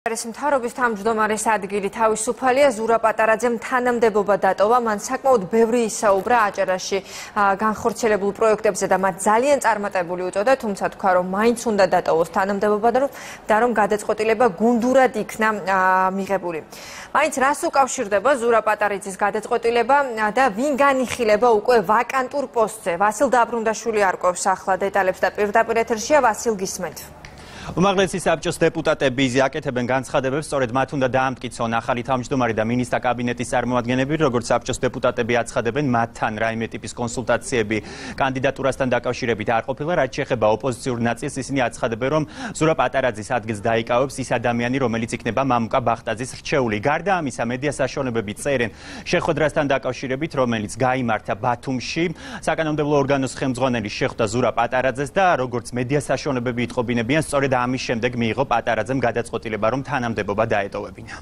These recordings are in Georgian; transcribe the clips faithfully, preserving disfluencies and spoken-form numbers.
არის მთავრობის თავმჯდომარის ადგილი თავისუფალია ზურა პატარაძემ თანამდებობა დატოვა. მან საკმაოდ ბევრი ისაუბრა აჭარაში განხორციელებულ პროექტებზე და მათ ძალიან წარმატებული უწოდა, თუმცა თქვა რომ მაინც უნდა დატოვოს თანამდებობა და რომ გადაწყვეტილება გუნდურად იქნა მიღებული. მაინც რას უკავშირდება ზურა პატარაძის გადაწყვეტილება და ვინ განიხილება უკვე ვაკანტურ პოსტზე? ვასილ დაბრუნდაშვილი არკვევს ახლა დეტალებს და პირდაპირ ეთერშია ვასილ გისმენთ. უმაღლესი საბჭოს დეპუტატები აკეთებენ განცხადებებს, სწორედ მათ უნდა დაამტკიცონ ახალი თავმჯდომარე და მინისტრთა კაბინეტის წარმომადგენლები, როგორც საბჭოს დეპუტატები აცხადებენ, მათთან რაიმე ტიპის კონსულტაციები კანდიდატურასთან დაკავშირებით არ ყოფილა, რაც შეეხება ოპოზიციურ ნაწილს, ისინი აცხადებენ, რომ ზურა პატარაძის ადგილს დაიკავებს ის ადამიანი, რომელიც იქნება მამუკა ბახტაძის რჩეული. გარდა ამისა, მედია საშუალებები წერენ შეხვედრასთან დაკავშირებით, რომელიც გაიმართა ბათუმში, საკანონმდებლო ორგანოს ხელმძღვანელი შეხვდა ზურა პატარაძეს და როგორც მედია საშუალებები იტყობინებიან, სწორედ ამის შემდეგ მიიღო პატარაძემ გადაწყვეტილება, რომ თანამდებობა დაეტოვებინა.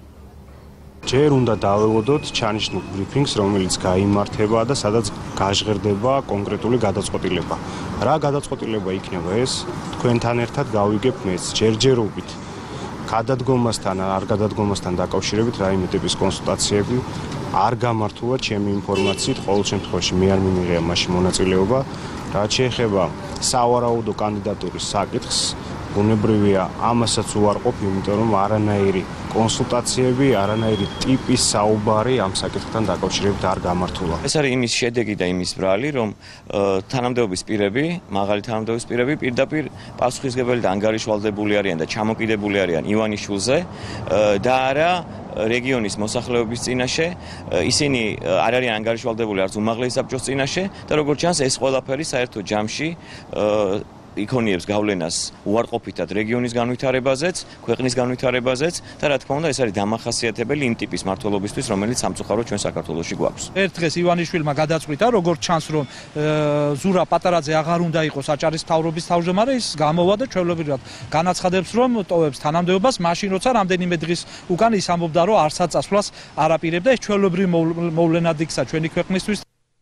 ჯერ უნდა დაველოდოთ ჩანიშნულ ბრიფინგს, რომელიც გაიმართება და სადაც გაჟღერდება კონკრეტული გადაწყვეტილება. რა გადაწყვეტილება იქნება ეს? თქვენთან ერთად გავიგებთ მეც ჯერჯერობით. გადადგომასთან, არ გადადგომასთან დაკავშირებით რაიმე ტიპის კონსულტაციები არ გამართულა ჩემი ინფორმაციით, ყოველ შემთხვევაში მე არ მიმიღია მაშინ მონაწილეობა. რაც შეეხება სავარაუდო კანდიდატურის საკითხს, ბუნებრივია ამასაც უარყოფ, იმიტომ რომ არანაირი კონსულტაციები, არანაირი ტიპის საუბარი ამ საკითხთან დაკავშირებით არ გამართულა. ეს არის იმის შედეგი და იმის ბრალი, რომ თანამდებობის პირები, მაღალი თანამდებობის პირები პირდაპირ პასუხისმგებელი და ანგარიშვალდებული არიან და ჩამოკიდებული არიან ივანიშვილზე და არა რეგიონის მოსახლეობის წინაშე. ისინი არ არიან ანგარიშვალდებული არც უმაღლესი საბჭოს წინაშე და როგორც ჩანს, ეს ყველაფერი საერთო ჯამში იქონიებს გავლენას უარყოფითად რეგიონის განვითარებაზეც, ქვეყნის განვითარებაზეც და რა თქმა უნდა, ეს არის დამახასიათებელი იმ ტიპის მმართველობისთვის, რომელიც სამწუხაროდ ჩვენ საქართველოში გვაქვს. ერთ დღეს ივანიშვილმა გადაწყვიტა, როგორც ჩანს, რომ ზურა პატარაძე აღარ უნდა იყოს აჭარის მთავრობის თავმჯდომარე, ის გამოვა და ჩვეულებრივად განაცხადებს, რომ ტოვებს თანამდებობას, მაშინ როცა რამდენიმე დღის უკან ის ამბობდა, რომ არსაწასვლას არ აპირებდა. ეს ჩვეულებრივი მოვლენად იქცა ჩვენი ქვეყნისთვის.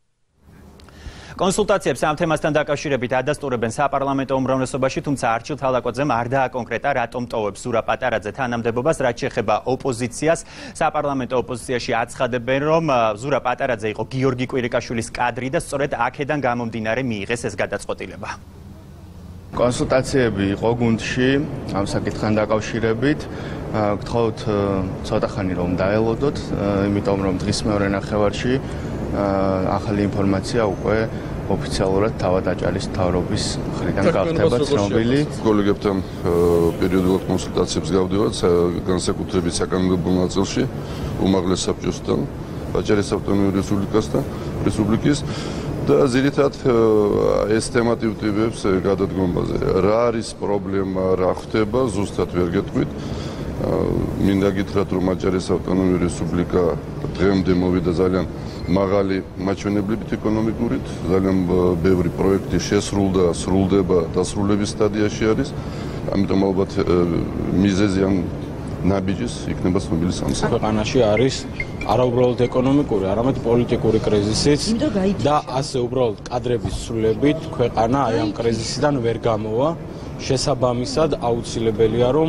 კონსულტაციებს ამ თემასთან დაკავშირებით ადასტურებენ საპარლამენტო უმრავლესობაში, თუმცა არჩილ თალაკოძემ არ დააკონკრეტა, რატომ ტოვებს ზურა პატარაძე თანამდებობას, რაც შეეხება ოპოზიციას. საპარლამენტო ოპოზიციაში აცხადებენ, რომ ზურა პატარაძე იყო გიორგი კვირიკაშვილის კადრი და სწორედ აქედან გამომდინარე მიიღეს ეს გადაწყვეტილება. კონსულტაციები იყო გუნდში ამ საკითხთან დაკავშირებით. გთხოვთ ცოტა ხანი რომ დაელოდოთ, იმიტომ რომ დღის მეორე ნახევარში ახალი ინფორმაცია უკვე ოფიციალურად თავად აჭარის მთავრობის მხრიდან გახდება ცნობილი. კოლეგებთან პერიოდულად კონსულტაციებს გავდივართ განსაკუთრებით საკანონმდებლო ნაწილში უმაღლეს საბჭოსთან, აჭარის ავტონომიური რესპუბლიკასთან, რესპუბლიკის და ზირითადად ეს თემატი ვტივებს გადადგომაზე. რა არის პრობლემა, რა ხდება, ზუსტად ვერ გეტყვით. მინდა გითხრათ, რომ აჭარის ავტონომიური რესპუბლიკა დღემდე მოვიდა ძალიან მაღალი მაჩვენებლებით ეკონომიკურით, ძალიან ბევრი პროექტი შესრულდა, სრულდება, დასრულების სტადიაში არის. ამიტომ ალბათ მიზეზი ან ნაბიჯის იქნება ცნობილი სამსა. ქვეყანაში არის არა უბრალოდ ეკონომიკური, არამედ პოლიტიკური კრიზისიც და ასე უბრალოდ კადრების ცვლილებით ქვეყანა აი ამ კრიზისიდან ვერ გამოვა. შესაბამისად აუცილებელია, რომ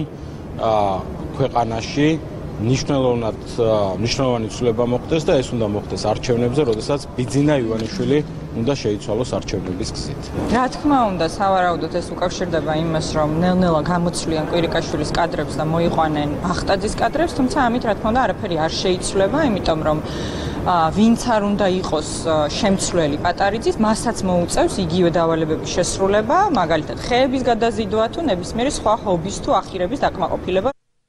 ქვეყანაში ნიშნულოვნად ნიშნულოვანი ცვლილება მოხდეს და ეს უნდა მოხდეს არჩევნებზე, როდესაც ბიძინა ივანიშვილი უნდა შეიცვალოს არჩევნების გზით. რა თქმა უნდა, სავარაუდოდ ეს უკავშირდება იმას, რომ ნელ-ნელა გამოცვლიან კვირიკაშვილის კადრებს და მოიყვანენ ბახტაძის კადრებს, თუმცა ამით რა თქმა უნდა არაფერი არ შეიცვლება, იმიტომ რომ ვინც არ უნდა იყოს შემცვლელი პატარაძის, მასაც მოუწევს იგივე დავალებების შესრულება, მაგალითად ხეების გადაზიდვა თუ ნებისმიერი სხვა ჰობის თუ ახირების დაკმაყოფილება.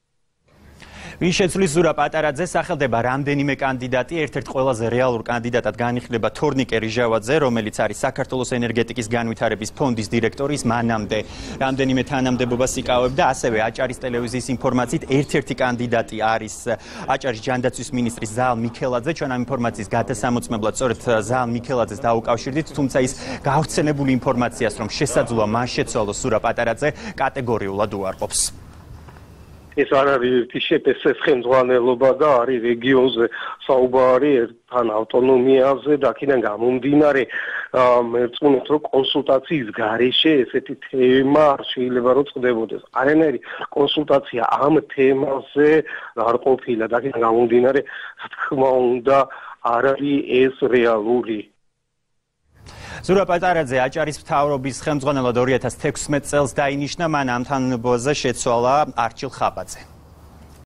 ვინ შეცვლის ზურა პატარაძეს, სახელდება რამდენიმე კანდიდატი. ერთ-ერთ ყველაზე რეალურ კანდიდატად განიხილება თორნიკე რიჟავაძე, რომელიც არის საქართველოს ენერგეტიკის განვითარების ფონდის დირექტორი. ის მანამდე რამდენიმე თანამდებობას იკავებდა. ასევე აჭარის ტელევიზიის ინფორმაციით ერთ-ერთი კანდიდატი არის აჭარის ჯანდაცვის მინისტრი ზაალ მიქელაძე. ჩვენ ამ ინფორმაციის გადასამოწმებლად სწორედ ზაალ მიქელაძეს დაუკავშირდით, თუმცა ის გავრცელებული ინფორმაციას, რომ შესაძლოა მან შეცვალოს ზურა პატარაძე, კატეგორიულად უარყოფს. ეს არ არის ერთი შეფესეს ხელმძღვანელობა და არის რეგიონზე საუბარი თან ავტონომიაზე და აქედან გამომდინარე მერწმუნეთ, რომ კონსულტაციის გარეშე ესეთი თემა არ შეიძლება რომ წყდებოდეს. არანაირი კონსულტაცია ამ თემაზე არ ყოფილა და აქედან გამომდინარე, რა თქმა უნდა, არ არის ეს რეალური. ზურაბ პატარაძე აჭარის მთავრობის ხელმძღვანელად ორი ათას თექვსმეტ წელს დაინიშნა, მან ამ თანამდებობაზე შეცვალა არჩილ ხაბაძე.